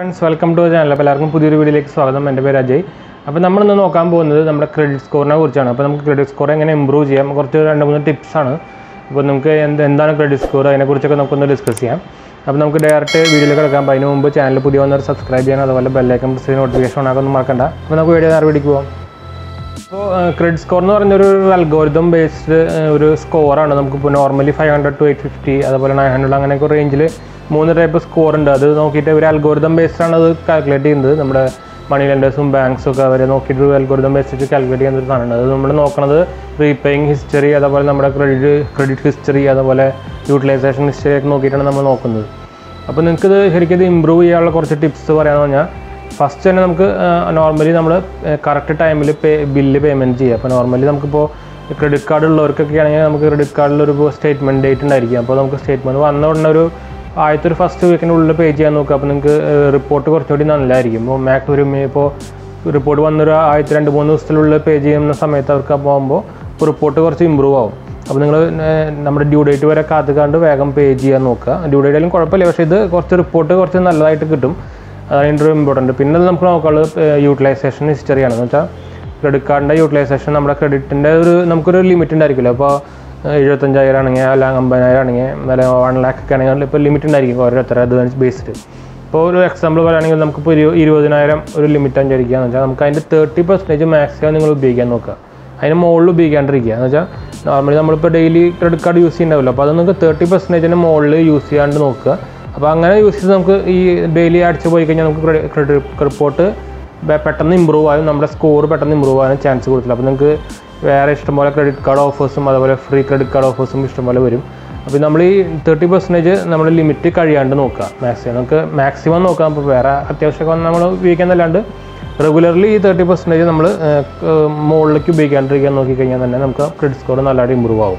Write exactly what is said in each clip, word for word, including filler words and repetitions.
friends, welcome to the channel. എല്ലാവർക്കും പുതിയൊരു വീഡിയോയിലേക്ക് സ്വാഗതം. എൻ്റെ പേര് അജയ്. അപ്പോൾ നമ്മൾ ഇന്ന് നോക്കാൻ പോകുന്നത് നമ്മുടെ ക്രെഡിറ്റ് സ്കോറിനെ കുറിച്ചാണ്. അപ്പോൾ നമുക്ക് ക്രെഡിറ്റ് സ്കോർ എങ്ങനെ ഇംപ്രൂവ് ചെയ്യാം കുറച്ച് രണ്ട് മൂന്ന് ടിപ്സ് ആണ്. അപ്പോൾ നമുക്ക് എന്താണ് ക്രെഡിറ്റ് സ്കോർ അതിനെക്കുറിച്ചൊക്കെ നമുക്കൊന്ന് ഡിസ്കസ് ചെയ്യാം. അപ്പോൾ നമുക്ക് ഡയറക്റ്റ് വീഡിയോയിലേക്ക് കിടക്കാം. അതിന് മുമ്പ് ചാനൽ പുതിയ വന്നവർ സബ്സ്ക്രൈബ് ചെയ്യാൻ അതുപോലെ ബെല്ലൈക്കൺ പ്രസ് ചെയ്ത് നോട്ടിഫിക്കേഷൻ ഓണാക്കൊന്നും മറക്കണ്ട. അപ്പോൾ നമുക്ക് വീഡിയോ നേരെ വീഡിയോക്ക് പോകാം. അപ്പോൾ ക്രെഡിറ്റ് സ്കോർ എന്ന് പറഞ്ഞൊരു അൽഗോരിതം ബേസ്ഡ് ഒരു സ്കോറാണ്. നമുക്കിപ്പോൾ normally five hundred to eight fifty അതുപോലെ നയൻ ഹൺഡ്രഡ് അങ്ങനെയൊക്കെ റേഞ്ചിൽ മൂന്ന് ടൈപ്പ് സ്കോർ ഉണ്ട്. അത് നോക്കിയിട്ട് ഒരു അൽഗോരിതം ബേസ്ഡാണ് അത് കാൽക്കുലേറ്റ് ചെയ്യുന്നത്. നമ്മുടെ മണി ലെൻഡേഴ്സും ബാങ്ക്സും ഒക്കെ അവരെ നോക്കിയിട്ട് ഒരു അൽഗോരിതം ബേസ്ഡ് കാൽക്കുലേറ്റ് ചെയ്യുന്ന ഒരു സാധനമാണ്. അത് നമ്മൾ നോക്കുന്നത് റീപേയിങ് ഹിസ്റ്ററി അതുപോലെ നമ്മുടെ ക്രെഡിറ്റ് ക്രെഡിറ്റ് ഹിസ്റ്ററി അതുപോലെ യൂട്ടിലൈസേഷൻ ഹിസ്റ്ററി ഒക്കെ നോക്കിയിട്ടാണ് നമ്മൾ നോക്കുന്നത്. അപ്പോൾ നിങ്ങൾക്കിത് ശരിക്കും ഇത് ഇമ്പ്രൂവ് ചെയ്യാനുള്ള കുറച്ച് ടിപ്സ് പറയാമെന്ന് പറഞ്ഞാൽ ഫസ്റ്റ് തന്നെ നമുക്ക് നോർമലി നമ്മൾ കറക്റ്റ് ടൈമിൽ പേ ബില്ല് പേയ്മെൻറ്റ് ചെയ്യുക. അപ്പോൾ നോർമലി നമുക്കിപ്പോൾ ക്രെഡിറ്റ് കാർഡ് ഉള്ളവർക്കൊക്കെ ആണെങ്കിൽ നമുക്ക് ക്രെഡിറ്റ് കാർഡിലൊരു സ്റ്റേറ്റ്മെൻറ്റ് ഡേറ്റ് ഉണ്ടായിരിക്കും. അപ്പോൾ നമുക്ക് സ്റ്റേറ്റ്മെൻറ്റ് വന്ന ഉടനെ ഒരു ആദ്യത്തെ ഒരു ഫസ്റ്റ് വീക്കിൻ്റെ ഉള്ളിൽ പേ ചെയ്യാൻ നോക്കുക. അപ്പോൾ നിങ്ങൾക്ക് റിപ്പോർട്ട് കുറച്ചുകൂടി നല്ലതായിരിക്കും. ഇപ്പോൾ മാക്സ് ഒരു ഇപ്പോൾ റിപ്പോർട്ട് വന്നൊരു ആദ്യത്തെ രണ്ട് മൂന്ന് ദിവസത്തിനുള്ളിൽ പേ ചെയ്യുന്ന സമയത്ത് അവർക്ക് പോകുമ്പോൾ ഇപ്പോൾ റിപ്പോർട്ട് കുറച്ച് ഇമ്പ്രൂവ് ആവും. അപ്പോൾ നിങ്ങൾ നമ്മുടെ ഡ്യൂ ഡേറ്റ് വരെ കാത്തുകാണ്ട് വേഗം പേ ചെയ്യാൻ നോക്കുക. ഡ്യൂ ഡേറ്റ് ആയാലും കുഴപ്പമില്ല, പക്ഷേ ഇത് കുറച്ച് റിപ്പോർട്ട് കുറച്ച് നല്ലതായിട്ട് കിട്ടും. അതാണ് ഇതിൻ്റെ ഇമ്പോർട്ടൻറ്റ്. പിന്നെ നമുക്ക് നോക്കാനുള്ളത് യൂട്ടിലൈസേഷൻ ഹിസ്റ്ററിയാണ്. എന്ന് വെച്ചാൽ ക്രെഡിറ്റ് കാർഡിൻ്റെ യൂട്ടിലൈസേഷൻ നമ്മുടെ ക്രെഡിറ്റിൻ്റെ ഒരു നമുക്കൊരു ലിമിറ്റ് ഉണ്ടായിരിക്കില്ല. അപ്പോൾ എഴുപത്തഞ്ചായിരം ആണെങ്കിൽ അല്ലെങ്കിൽ അമ്പതിനായിരം ആണെങ്കിൽ അല്ലെങ്കിൽ വൺ ലാക്ക് ഒക്കെ ആണെങ്കിൽ ഇപ്പോൾ ലിമിറ്റ് ഉണ്ടായിരിക്കും ഓരോരുത്തർ അത് ബേസ്ഡ്. ഇപ്പോൾ ഒരു എക്സാമ്പിൾ പറയുകയാണെങ്കിൽ നമുക്കിപ്പോൾ ഒരു ഇരുപതിനായിരം ഒരു ലിമിറ്റ് അഞ്ചടിക്കുകയെന്ന് വെച്ചാൽ നമുക്ക് അതിൻ്റെ തേർട്ടി പെർസെൻറ്റേജ് മാക്സിമം നിങ്ങൾ ഉപയോഗിക്കാൻ നോക്കുക. അതിന് മുകളിൽ ഉപയോഗിക്കാണ്ടിരിക്കുക. എന്ന് വെച്ചാൽ നോർമലി നമ്മളിപ്പോൾ ഡെയിലി ക്രെഡിറ്റ് കാർഡ് യൂസ് ചെയ്യുന്നുണ്ടാവില്ല. അപ്പോൾ അത് നിങ്ങൾക്ക് തേർട്ടി പെർസെൻറ്റേജിന് മുകളിൽ യൂസ് ചെയ്യാണ്ട് നോക്കുക. അപ്പോൾ അങ്ങനെ യൂസ് ചെയ്ത് നമുക്ക് ഈ ഡെയിലി അടിച്ച് പോയി കഴിഞ്ഞാൽ നമുക്ക് ക്രെഡിറ്റ് റിപ്പോർട്ട് പെട്ടെന്ന് ഇമ്പ്രൂവ് ആകും. നമ്മുടെ സ്കോർ പെട്ടെന്ന് ഇമ്പ്രൂവ് ആകാൻ ചാൻസ് കൊടുത്തില്ല. അപ്പോൾ നിങ്ങൾക്ക് വേറെ ഇഷ്ടംപോലെ ക്രെഡിറ്റ് കാർഡ് ഓഫേഴ്സും അതുപോലെ ഫ്രീ ക്രെഡിറ്റ് കാർഡ് ഓഫേഴ്സും ഇഷ്ടംപോലെ വരും. അപ്പോൾ നമ്മൾ ഈ തേർട്ടി പെർസെൻറ്റേജ് നമ്മുടെ ലിമിറ്റ് കഴിയാണ്ട് നോക്കുക. മാക്സിമം നമുക്ക് മാക്സിമം നോക്കാം. അപ്പോൾ വേറെ അത്യാവശ്യമൊക്കെ വന്ന് നമ്മൾ ഉപയോഗിക്കാന്നല്ലാണ്ട് റെഗുലർലി ഈ തേർട്ടി പെർസെൻറ്റേജ് നമ്മൾ മുകളിലേക്ക് ഉപയോഗിക്കാണ്ടിരിക്കാൻ നോക്കിക്കഴിഞ്ഞാൽ തന്നെ നമുക്ക് ക്രെഡിറ്റ് സ്കോർ നല്ലതായിട്ട് ഇമ്പ്രൂവ് ആവും.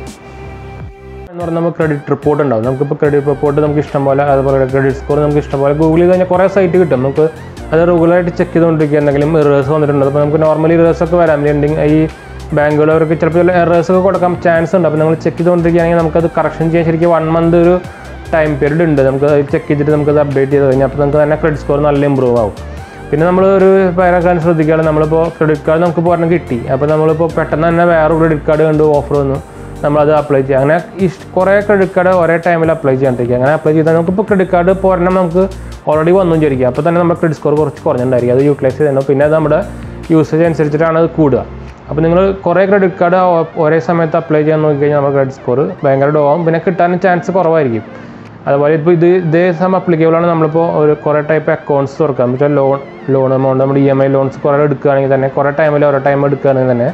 എന്ന് പറഞ്ഞാൽ നമുക്ക് ക്രെഡിറ്റ് റിപ്പോർട്ട് ഉണ്ടാവും. നമുക്കിപ്പോൾ ക്രെഡിറ്റ് റിപ്പോർട്ട് നമുക്ക് ഇഷ്ടംപോലെ അതുപോലെ ക്രെഡിറ്റ് സ്കോർ നമുക്ക് ഇഷ്ടംപോലെ ഗൂഗിൾ ചെയ്ത് കഴിഞ്ഞാൽ കുറേ സൈറ്റ് കിട്ടും. നമുക്ക് അത് റെഗുലറായിട്ട് ചെക്ക് ചെയ്തുകൊണ്ടിരിക്കുക. എന്തെങ്കിലും എറേഴ്സ് വന്നിട്ടുണ്ട്. അപ്പോൾ നമുക്ക് നോർമലി എറേഴ്സൊക്കെ വരാം. എൻഡിങ് ഈ ബാങ്കുകളവർക്ക് ചിലപ്പോൾ എറേഴ്സൊക്കെ കൊടുക്കാൻ ചാൻസ് ഉണ്ട്. അപ്പോൾ നമ്മൾ ചെക്ക് ചെയ്തുകൊണ്ടിരിക്കുകയാണെങ്കിൽ നമുക്കത് കറക്ഷൻ ചെയ്യാൻ ശരിക്കും വൺ മന്ത് ഒരു ടൈം പീരീഡ് ഉണ്ട്. നമുക്ക് ചെക്ക് ചെയ്തിട്ട് നമുക്കത് അപ്ഡേറ്റ് ചെയ്ത് കഴിഞ്ഞാൽ അപ്പോൾ നമുക്ക് തന്നെ ക്രെഡിറ്റ് സ്കോർ നല്ല ഇമ്പ്രൂവ് ആവും. പിന്നെ നമ്മൾ ഒരു പേരക്കാൻ ശ്രദ്ധിക്കുകയാണ്. നമ്മളിപ്പോൾ ക്രെഡിറ്റ് കാർഡ് നമുക്ക് ഒരെണ്ണം കിട്ടി. അപ്പോൾ നമ്മളിപ്പോൾ പെട്ടെന്ന് തന്നെ വേറെ ക്രെഡിറ്റ് കാർഡ് കണ്ട് ഓഫർ വന്നു, നമ്മളത് അപ്ലൈ ചെയ്യുക. അങ്ങനെ ഇഷ്ട കുറേ ക്രെഡിറ്റ് കാർഡ് ഒരേ ടൈമിൽ അപ്ലൈ ചെയ്യാണ്ടിരിക്കുക. അങ്ങനെ അപ്ലൈ ചെയ്താൽ നമുക്കിപ്പോൾ ക്രെഡിറ്റ് കാർഡ് ഇപ്പോൾ ഒരെണ്ണം നമുക്ക് ഓൾറെഡി വന്നു വിചാരിക്കുക. അപ്പോൾ തന്നെ നമ്മുടെ ക്രെഡിറ്റ് സ്കോർ കുറച്ച് കുറഞ്ഞിട്ടുണ്ടായിരിക്കും. അത് യൂട്ടിലൈസ് ചെയ്യുന്നു. പിന്നെ അത് നമ്മുടെ യൂസേജ് അനുസരിച്ചിട്ടാണ് അത് കൂടുക. അപ്പോൾ നിങ്ങൾ കുറേ ക്രെഡിറ്റ് കാർഡ് ഒരേ സമയത്ത് അപ്ലൈ ചെയ്യാൻ നോക്കിക്കഴിഞ്ഞാൽ നമ്മുടെ ക്രെഡിറ്റ് സ്കോർ ഭയങ്കര ഡോ ആവും. പിന്നെ കിട്ടാനും ചാൻസ് കുറവായിരിക്കും. അതുപോലെ ഇപ്പോൾ ഇത് ഇതേ സമയം അപ്ലിക്കബിളാണ്. നമ്മളിപ്പോൾ ഒരു കുറേ ടൈപ്പ് അക്കൗണ്ട്സ് തുറക്കുക. എന്ന് വെച്ചാൽ ലോൺ ലോൺ എമൗണ്ട് നമ്മുടെ ഇ എം ഐ ലോൺസ് കുറേ എടുക്കുകയാണെങ്കിൽ തന്നെ കുറേ ടൈമിൽ ഓരോ ടൈം എടുക്കുകയാണെങ്കിൽ തന്നെ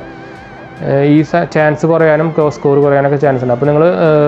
ഈ ചാൻസ് കുറയാനും സ്കോർ കുറയാനൊക്കെ ചാൻസ് ഉണ്ട്. അപ്പോൾ നിങ്ങൾ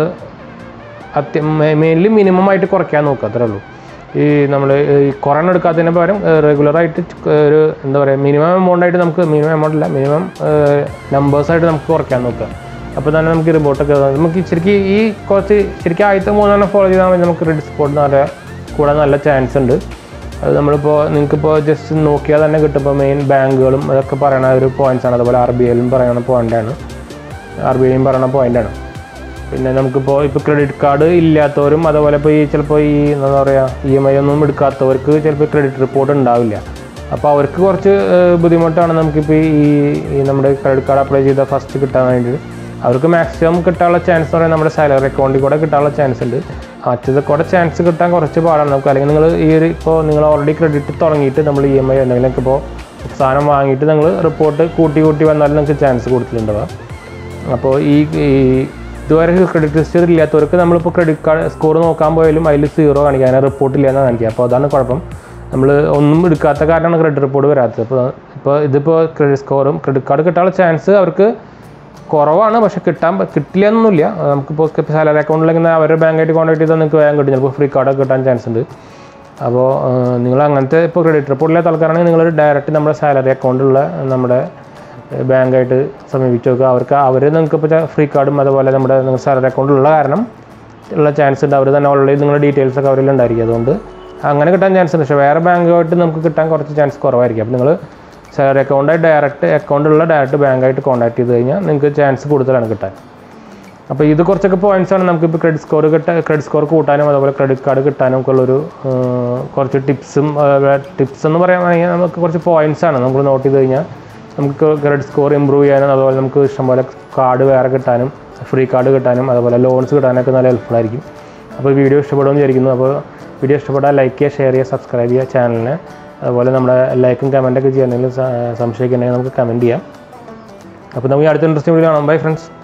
അത്യ മെയിൻലി മിനിമം ആയിട്ട് കുറയ്ക്കാൻ നോക്കുക. അത്രേ ഉള്ളൂ. ഈ നമ്മൾ ഈ കുറഞ്ഞ എടുക്കാത്തതിന് പകരം റെഗുലറായിട്ട് ഒരു എന്താ പറയുക മിനിമം എമൗണ്ടായിട്ട് നമുക്ക് മിനിമം എമൗണ്ട് അല്ല മിനിമം നമ്പേഴ്സായിട്ട് നമുക്ക് കുറയ്ക്കാൻ നോക്കുക. അപ്പോൾ തന്നെ നമുക്ക് റിപ്പോർട്ടൊക്കെ നമുക്ക് ശരിക്കും ഈ കുറച്ച് ശരിക്കും ആദ്യത്തെ മൂന്നെണ്ണം ഫോളോ ചെയ്താൽ മതി. നമുക്ക് ക്രെഡിറ്റ് സ്കോർ നല്ല കൂടാൻ നല്ല ചാൻസ് ഉണ്ട്. അത് നമ്മളിപ്പോൾ നിങ്ങൾക്കിപ്പോൾ ജസ്റ്റ് നോക്കിയാൽ തന്നെ കിട്ടും. ഇപ്പോൾ മെയിൻ ബാങ്കുകളും അതൊക്കെ പറയുന്ന ഒരു പോയിൻറ്റ്സാണ്. അതുപോലെ ആർ ബി ഐയിലും പറയുന്ന പോയിൻ്റാണ് ആർ ബി ഐയും പറയുന്ന പോയിൻ്റാണ്. പിന്നെ നമുക്കിപ്പോൾ ഇപ്പോൾ ക്രെഡിറ്റ് കാർഡ് ഇല്ലാത്തവരും അതുപോലെ ഇപ്പോൾ ഈ ചിലപ്പോൾ ഈ എന്താ പറയുക ഇ എം ഐ ഒന്നും എടുക്കാത്തവർക്ക് ചിലപ്പോൾ ക്രെഡിറ്റ് റിപ്പോർട്ട് ഉണ്ടാവില്ല. അപ്പോൾ അവർക്ക് കുറച്ച് ബുദ്ധിമുട്ടാണ് നമുക്കിപ്പോൾ ഈ നമ്മുടെ ക്രെഡിറ്റ് കാർഡ് അപ്ലൈ ചെയ്താൽ ഫസ്റ്റ് കിട്ടാൻ വേണ്ടിയിട്ട്. അവർക്ക് മാക്സിമം കിട്ടാനുള്ള ചാൻസ് എന്ന് പറയുന്നത് നമ്മുടെ സാലറി അക്കൗണ്ടിൽ കൂടെ കിട്ടാനുള്ള ചാൻസ് ഉണ്ട്. മറ്റത് കൂടെ ചാൻസ് കിട്ടാൻ കുറച്ച് പാടാണ് നമുക്ക്. അല്ലെങ്കിൽ നിങ്ങൾ ഈ ഒരു ഇപ്പോൾ നിങ്ങൾ ഓൾറെഡി ക്രെഡിറ്റ് തുടങ്ങിയിട്ട് നമ്മൾ ഇ എം ഐ എന്തെങ്കിലുമൊക്കെ ഇപ്പോൾ സാധനം വാങ്ങിയിട്ട് നിങ്ങൾ റിപ്പോർട്ട് കൂട്ടി കൂട്ടി വന്നാലും നിങ്ങൾക്ക് ചാൻസ് കൊടുത്തിട്ടുണ്ടാവുക. അപ്പോൾ ഈ ഇതുവരെ ക്രെഡിറ്റ് ഹിസ്റ്ററി ഇല്ലാത്തവർക്ക് നമ്മളിപ്പോൾ ക്രെഡിറ്റ് കാർഡ് സ്കോർ നോക്കാൻ പോയാലും അതിൽ സീറോ കാണിക്കുക, അങ്ങനെ റിപ്പോർട്ട് ഇല്ല എന്നാണ് കാണിക്കുക. അപ്പോൾ അതാണ് കുഴപ്പം. നമ്മൾ ഒന്നും എടുക്കാത്ത കാരണമാണ് ക്രെഡിറ്റ് റിപ്പോർട്ട് വരാത്തത്. അപ്പോൾ ഇപ്പോൾ ഇതിപ്പോൾ ക്രെഡിറ്റ് സ്കോറും ക്രെഡിറ്റ് കാർഡ് കിട്ടാനുള്ള ചാൻസ് അവർക്ക് കുറവാണ്. പക്ഷേ കിട്ടാൻ കിട്ടില്ല എന്നൊന്നുമില്ല. നമുക്കിപ്പോൾ സാലറി അക്കൗണ്ടിലെങ്കിൽ അവരുടെ ബാങ്കായിട്ട് കോൺടാക്ട് ചെയ്താൽ നിങ്ങൾക്ക് വേഗം കിട്ടും. ചിലപ്പോൾ ഫ്രീ കാർഡൊക്കെ കിട്ടാൻ ചാൻസ് ഉണ്ട്. അപ്പോൾ നിങ്ങൾ അങ്ങനത്തെ ഇപ്പോൾ ക്രെഡിറ്റ് റിപ്പോർട്ടില്ലാത്ത ആൾക്കാരാണെങ്കിൽ നിങ്ങൾ ഡയറക്റ്റ് നമ്മുടെ സാലറി അക്കൗണ്ടിലുള്ള നമ്മുടെ ബാങ്കായിട്ട് സമീപിച്ച് നോക്കുക. അവർക്ക് അവർ നിങ്ങൾക്കിപ്പോൾ ഫ്രീ കാർഡും അതുപോലെ നമ്മുടെ സാലറി അക്കൗണ്ടിലുള്ള കാരണം ഉള്ള ചാൻസ് ഉണ്ട്. അവർ തന്നെ ഓൾറെഡി നിങ്ങളുടെ ഡീറ്റെയിൽസൊക്കെ അവരിൽ ഉണ്ടായിരിക്കും. അതുകൊണ്ട് അങ്ങനെ കിട്ടാൻ ചാൻസ് ഉണ്ട്. പക്ഷേ വേറെ ബാങ്കുമായിട്ട് നമുക്ക് കിട്ടാൻ കുറച്ച് ചാൻസ് കുറവായിരിക്കും. അപ്പോൾ നിങ്ങൾ സാലറി അക്കൗണ്ടായിട്ട് ഡയറക്റ്റ് അക്കൗണ്ടുള്ള ഡയറക്റ്റ് ബാങ്കായിട്ട് കോൺടാക്ട് ചെയ്ത് കഴിഞ്ഞാൽ നിങ്ങൾക്ക് ചാൻസ് കൂടുതലാണ് കിട്ടാൻ. അപ്പോൾ ഇത് കുറച്ചൊക്കെ പോയിന്റ്സ് ആണ് നമുക്കിപ്പോൾ ക്രെഡിറ്റ് സ്കോർ കിട്ടാ ക്രെഡിറ്റ് സ്കോർ കൂട്ടാനും അതുപോലെ ക്രെഡിറ്റ് കാർഡ് കിട്ടാനും ഒക്കെ ഉള്ളൊരു കുറച്ച് ടിപ്സും ടിപ്സ് എന്ന് പറയുകയാണെങ്കിൽ നമുക്ക് കുറച്ച് പോയിന്റ്സ് ആണ് നമ്മൾ നോട്ട് ചെയ്ത് കഴിഞ്ഞാൽ നമുക്ക് ക്രെഡിറ്റ് സ്കോർ ഇമ്പ്രൂവ് ചെയ്യാനും അതുപോലെ നമുക്ക് ഇഷ്ടംപോലെ കാർഡ് വേറെ കിട്ടാനും ഫ്രീ കാർഡ് കിട്ടാനും അതുപോലെ ലോൺസ് കിട്ടാനൊക്കെ നല്ല ഹെൽപ്ഫുൾ ആയിരിക്കും. അപ്പോൾ വീഡിയോ ഇഷ്ടപ്പെടുമെന്ന് വിചാരിക്കുന്നു. അപ്പോൾ വീഡിയോ ഇഷ്ടപ്പെട്ടാൽ ലൈക്ക് ചെയ്യുക, ഷെയർ ചെയ്യുക, സബ്സ്ക്രൈബ് ചെയ്യുക ചാനലിനെ. അതുപോലെ നമ്മുടെ ലൈക്കും കമൻറ്റൊക്കെ ചെയ്യാനെങ്കിൽ സംശയിക്കുന്നുണ്ടെങ്കിൽ നമുക്ക് കമൻറ്റ് ചെയ്യാം. അപ്പോൾ നമുക്ക് അടുത്ത ഇൻട്രസ്റ്റിംഗ് വീഡിയോ കാണാം. Bye friends.